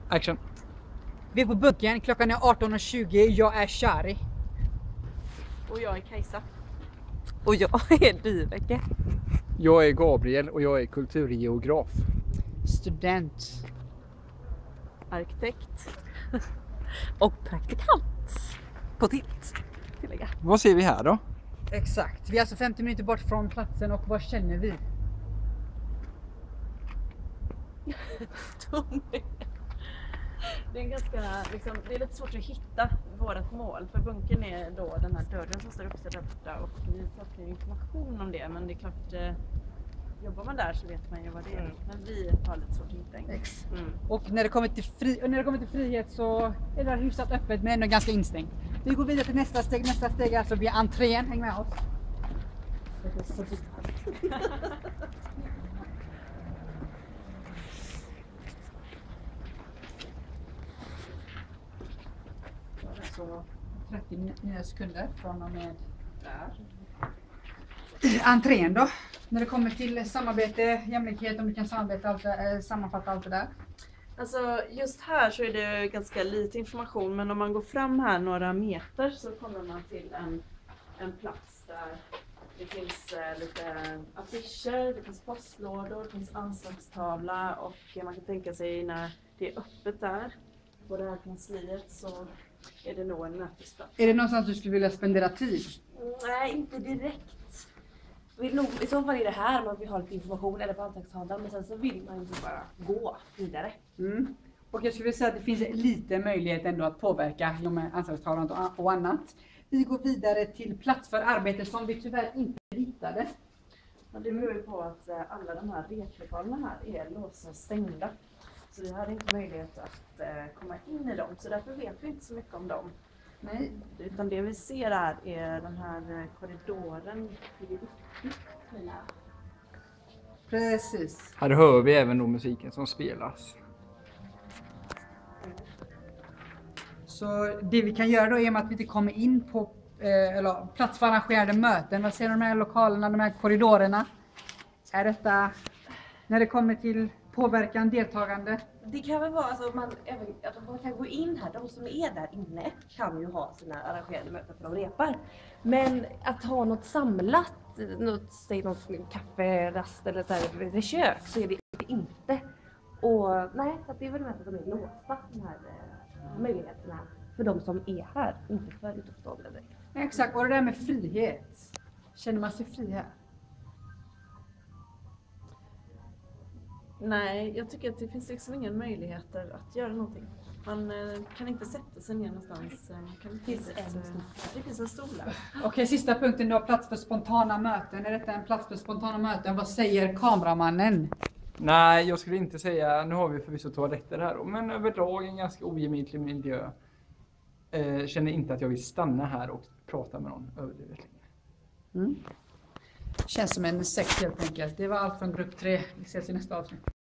Action. Vi är på bunkern, klockan är 18:20, jag är Shari. Och jag är Kajsa. Och jag är Dyveke. Jag är Gabriel och jag är kulturgeograf. Student. Arkitekt. Och praktikant. På tilt, tillägga. Vad ser vi här då? Exakt, vi är alltså 50 minuter bort från platsen och vad känner vi? Det är en ganska, liksom, det är lite svårt att hitta vårt mål, för bunkern är då den här dörren som står uppsatt där borta och vi saknar information om det, men det är klart, jobbar man där så vet man ju vad det är. Men vi har lite svårt att hitta en. Och när det kommer till frihet så är det hyfsat öppet men ändå ganska instängt. Vi går vidare till nästa steg är alltså via entrén, häng med oss. Så 30 nya sekunder från och med där. Entrén då, när det kommer till samarbete, jämlikhet, om du kan sammanfatta allt det där. Alltså just här så är det ganska lite information, men om man går fram här några meter så kommer man till en plats där det finns lite affischer, det finns postlådor, det finns anslagstavla och man kan tänka sig när det är öppet där på det här kansliet så är det nog en mötesplats. Är det någonstans du skulle vilja spendera tid? Nej, inte direkt. I så fall är det här man vill ha lite information eller på anslagstavlan, men sen så vill man inte bara gå vidare. Och jag skulle säga att det finns lite möjlighet ändå att påverka med anslagstavlan och annat. Vi går vidare till plats för arbete som vi tyvärr inte hittade. Ja, det beror ju på att alla de här replokalerna här är låsta och stängda. Så vi hade inte möjlighet att komma in i dem, så därför vet vi inte så mycket om dem. Nej. Utan det vi ser här är den här korridoren. Precis. Här hör vi även då musiken som spelas. Så det vi kan göra då är att vi inte kommer in på plats för arrangerade möten. Vad ser de här lokalerna, de här korridorerna? Är detta när det kommer till påverkan, deltagande? Det kan väl vara att man kan gå in här, de som är där inne kan ju ha sina arrangerade möten för de repar. Men att ha något samlat, någon kafferast eller så här, kök, så är det inte. Och nej, så det är väl mest att de är låsta, de här möjligheterna för de som är här, inte för utomstående direkt. Exakt, och det där med frihet. Känner man sig fri här? Nej, jag tycker att det finns liksom ingen möjligheter att göra någonting. Man kan inte sätta sig ner någonstans. Det finns en stol där. Okej, sista punkten då, plats för spontana möten. Är detta en plats för spontana möten? Vad säger kameramannen? Nej, jag skulle inte säga, nu har vi förvisso toaletter här, men överlag en ganska ogemytlig miljö. Känner inte att jag vill stanna här och prata med någon överdrivet länge. Känns som en sekt helt enkelt. Det var allt från grupp 3. Vi ses i nästa avsnitt.